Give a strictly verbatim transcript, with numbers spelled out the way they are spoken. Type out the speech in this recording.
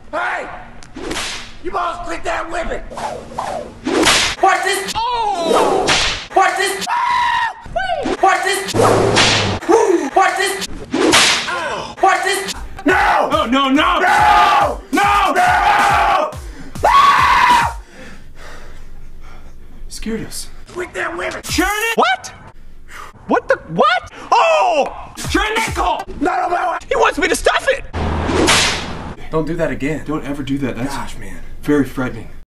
Hey! You both quit that whipping! Watch this! Oh! Watch this! Watch this! Watch this! Watch this! No! Oh, no, no! No! No! No! Scared us. Quit that whipping! Turn it! What? What the? What? Oh! Turn nickel! No, no, no! He wants me to stuff it! Don't do that again. Don't ever do that. That's Gosh, man. very frightening.